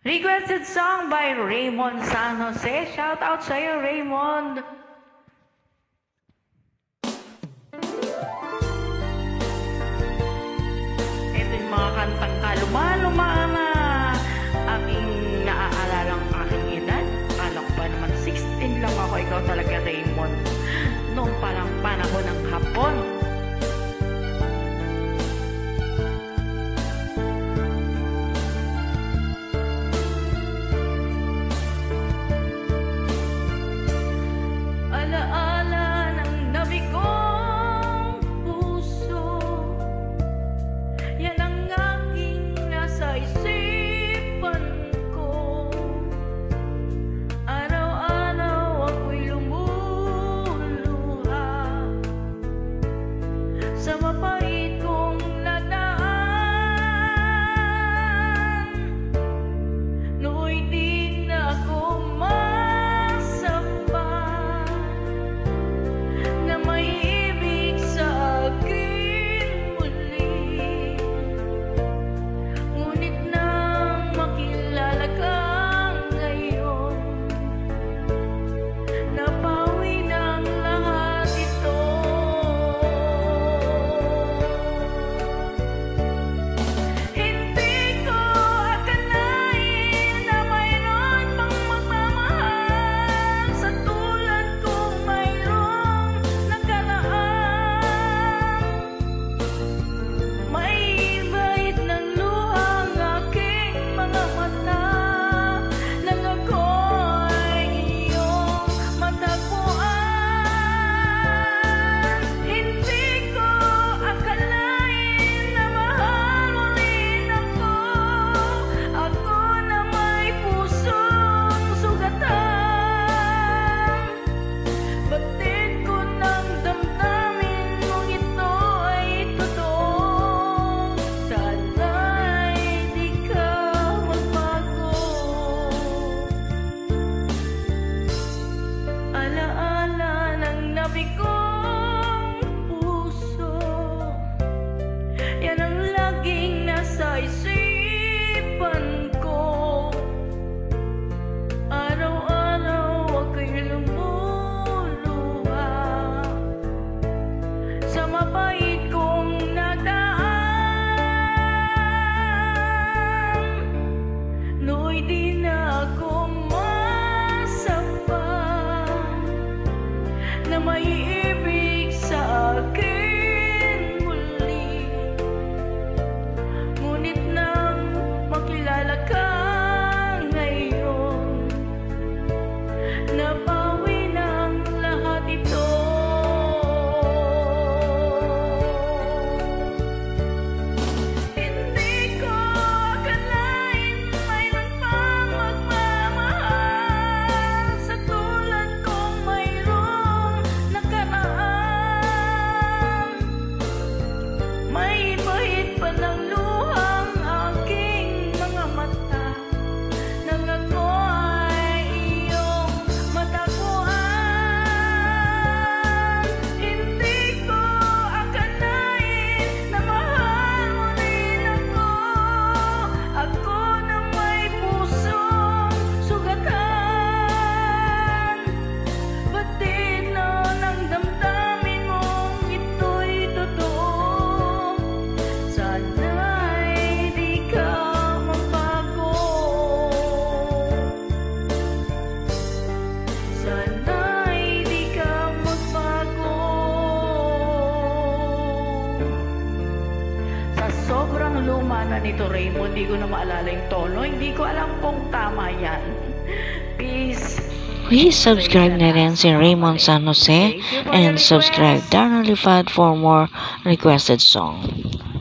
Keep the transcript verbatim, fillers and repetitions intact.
Requested song by Raymond San Jose. Shout out sa'yo, Raymond. Ito yung mga kantang kaluma-luma na aking naaalala ng aking edad. Akala ko pa naman sixteen lang ako. Ikaw talaga, Raymond. Noong palang panahon ng hapon. Sa mapait kong nadaan, nooy di na ako masapan na may ibig sa akin muli. Ngunit nang makilala ka ngayon, napawi ng lahat ito. May ibig sa akin muli. Ngunit nang makilala ka ngayon, napawi ng lahat ito. Hindi ko akalain mayroon pang magmamahal sa tulad kong mayroon nakaraan. May bahid pa ng luhang aking mga mata nang ako ay iyong matagpuan. Hindi ko akalain na mahal mo rin ako. Ako na may pusong sugatan. Ba't di na ng damdamin mong ito'y totoo? Sana'y di ka magbago. Sana'y di ka magbago. Sa sobrang luma na nito, Raymond, hindi ko na maalala yung tono. Hindi ko alam kung tama yan. Peace. Please subscribe na rin si Raymond San Jose and subscribe Darna Lifad for more requested song.